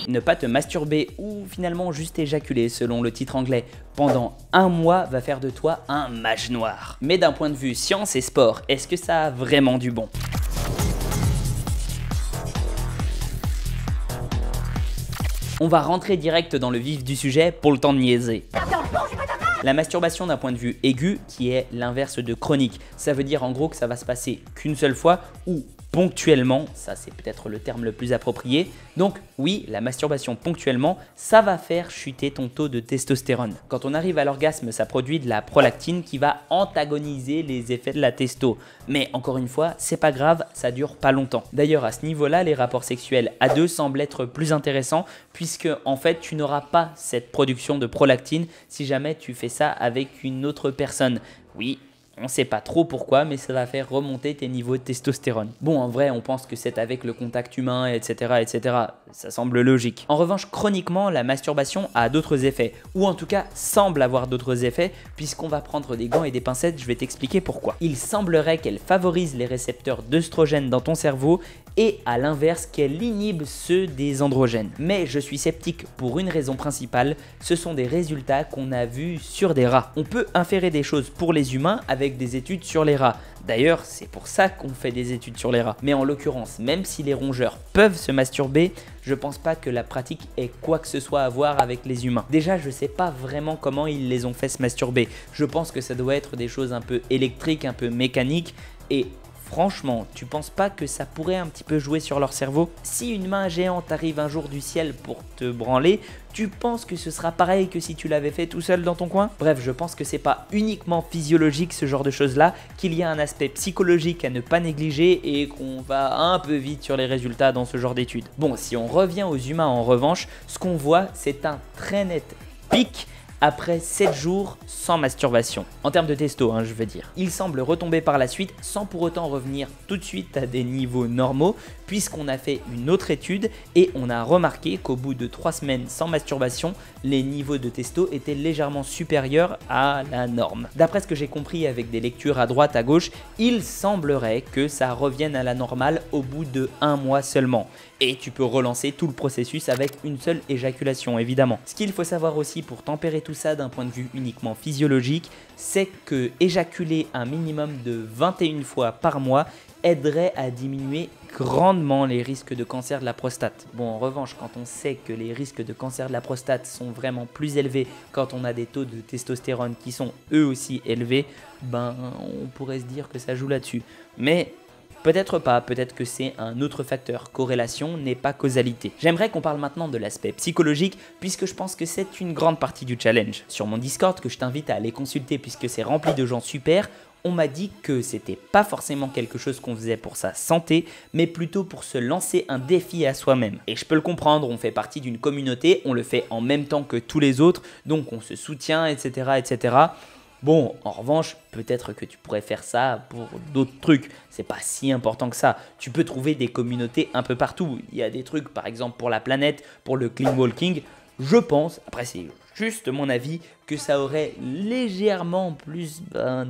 ne pas te masturber ou finalement juste éjaculer selon le titre anglais pendant un mois va faire de toi un mage noir. Mais d'un point de vue science et sport, est-ce que ça a vraiment du bon? On va rentrer direct dans le vif du sujet pour le temps de niaiser. La masturbation d'un point de vue aigu, qui est l'inverse de chronique, ça veut dire en gros que ça va se passer qu'une seule fois ou ponctuellement, ça c'est peut-être le terme le plus approprié. Donc oui, la masturbation ponctuellement, ça va faire chuter ton taux de testostérone. Quand on arrive à l'orgasme, ça produit de la prolactine qui va antagoniser les effets de la testo. Mais encore une fois, c'est pas grave, ça dure pas longtemps. D'ailleurs, à ce niveau-là, les rapports sexuels à deux semblent être plus intéressants puisque en fait, tu n'auras pas cette production de prolactine si jamais tu fais ça avec une autre personne. Oui. On ne sait pas trop pourquoi, mais ça va faire remonter tes niveaux de testostérone. Bon, en vrai, on pense que c'est avec le contact humain, etc., etc. Ça semble logique. En revanche, chroniquement, la masturbation a d'autres effets, ou en tout cas semble avoir d'autres effets, puisqu'on va prendre des gants et des pincettes, je vais t'expliquer pourquoi. Il semblerait qu'elle favorise les récepteurs d'œstrogènes dans ton cerveau, et à l'inverse, qu'elle inhibe ceux des androgènes. Mais je suis sceptique pour une raison principale, ce sont des résultats qu'on a vus sur des rats. On peut inférer des choses pour les humains avec des études sur les rats. D'ailleurs, c'est pour ça qu'on fait des études sur les rats. Mais en l'occurrence, même si les rongeurs peuvent se masturber, je pense pas que la pratique ait quoi que ce soit à voir avec les humains. Déjà, je sais pas vraiment comment ils les ont fait se masturber. Je pense que ça doit être des choses un peu électriques, un peu mécaniques et... franchement, tu penses pas que ça pourrait un petit peu jouer sur leur cerveau? Si une main géante arrive un jour du ciel pour te branler, tu penses que ce sera pareil que si tu l'avais fait tout seul dans ton coin? Bref, je pense que c'est pas uniquement physiologique ce genre de choses là, qu'il y a un aspect psychologique à ne pas négliger et qu'on va un peu vite sur les résultats dans ce genre d'études. Bon, si on revient aux humains en revanche, ce qu'on voit c'est un très net pic après 7 jours sans masturbation. En termes de testo, je veux dire. Il semble retomber par la suite sans pour autant revenir tout de suite à des niveaux normaux puisqu'on a fait une autre étude et on a remarqué qu'au bout de 3 semaines sans masturbation, les niveaux de testo étaient légèrement supérieurs à la norme. D'après ce que j'ai compris avec des lectures à droite à gauche, il semblerait que ça revienne à la normale au bout de 1 mois seulement. Et tu peux relancer tout le processus avec une seule éjaculation évidemment. Ce qu'il faut savoir aussi pour tempérer tout ça d'un point de vue uniquement physiologique, c'est que éjaculer un minimum de 21 fois par mois aiderait à diminuer grandement les risques de cancer de la prostate. Bon, en revanche, quand on sait que les risques de cancer de la prostate sont vraiment plus élevés quand on a des taux de testostérone qui sont eux aussi élevés, ben on pourrait se dire que ça joue là-dessus. Mais peut-être pas, peut-être que c'est un autre facteur. Corrélation n'est pas causalité. J'aimerais qu'on parle maintenant de l'aspect psychologique puisque je pense que c'est une grande partie du challenge. Sur mon Discord que je t'invite à aller consulter puisque c'est rempli de gens super, on m'a dit que c'était pas forcément quelque chose qu'on faisait pour sa santé, mais plutôt pour se lancer un défi à soi-même. Et je peux le comprendre, on fait partie d'une communauté, on le fait en même temps que tous les autres, donc on se soutient, etc., etc. Bon, en revanche, peut-être que tu pourrais faire ça pour d'autres trucs. C'est pas si important que ça. Tu peux trouver des communautés un peu partout. Il y a des trucs, par exemple, pour la planète, pour le clean walking. Je pense, après c'est juste mon avis, que ça aurait légèrement plus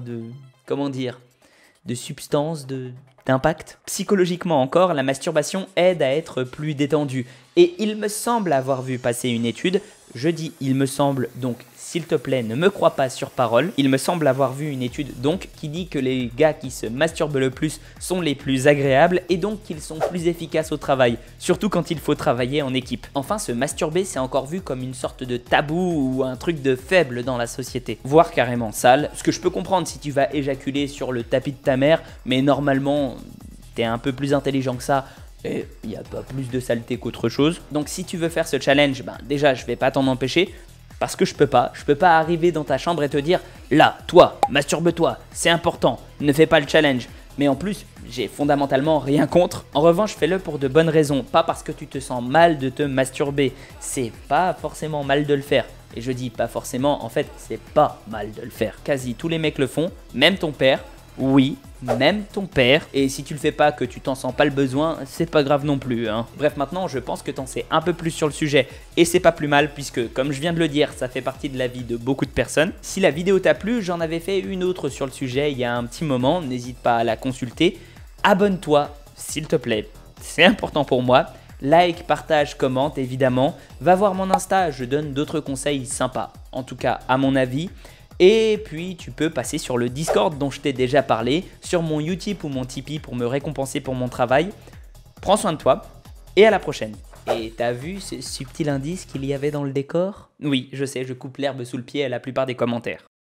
de substance, d'impact. Psychologiquement encore, la masturbation aide à être plus détendu. Et il me semble avoir vu passer une étude, je dis il me semble, donc s'il te plaît ne me crois pas sur parole, il me semble avoir vu une étude donc qui dit que les gars qui se masturbent le plus sont les plus agréables et donc qu'ils sont plus efficaces au travail, surtout quand il faut travailler en équipe. Enfin, se masturber c'est encore vu comme une sorte de tabou ou un truc de faible dans la société, voire carrément sale, ce que je peux comprendre si tu vas éjaculer sur le tapis de ta mère, mais normalement t'es un peu plus intelligent que ça. Et il n'y a pas plus de saleté qu'autre chose. Donc si tu veux faire ce challenge, déjà je vais pas t'en empêcher. Parce que je peux pas arriver dans ta chambre et te dire « Là, toi, masturbe-toi, c'est important, ne fais pas le challenge ». Mais en plus, j'ai fondamentalement rien contre. En revanche, fais-le pour de bonnes raisons, pas parce que tu te sens mal de te masturber. C'est pas forcément mal de le faire. Et je dis pas forcément, en fait, c'est pas mal de le faire. Quasi tous les mecs le font, même ton père. Oui, même ton père. Et si tu le fais pas, que tu t'en sens pas le besoin, c'est pas grave non plus. Bref, maintenant, je pense que t'en sais un peu plus sur le sujet. Et c'est pas plus mal puisque, comme je viens de le dire, ça fait partie de la vie de beaucoup de personnes. Si la vidéo t'a plu, j'en avais fait une autre sur le sujet il y a un petit moment. N'hésite pas à la consulter. Abonne-toi, s'il te plaît. C'est important pour moi. Like, partage, commente évidemment. Va voir mon Insta, je donne d'autres conseils sympas, en tout cas à mon avis. Et puis tu peux passer sur le Discord dont je t'ai déjà parlé, sur mon Utip ou mon Tipeee pour me récompenser pour mon travail. Prends soin de toi et à la prochaine. Et t'as vu ce subtil indice qu'il y avait dans le décor? Oui, je sais, je coupe l'herbe sous le pied à la plupart des commentaires.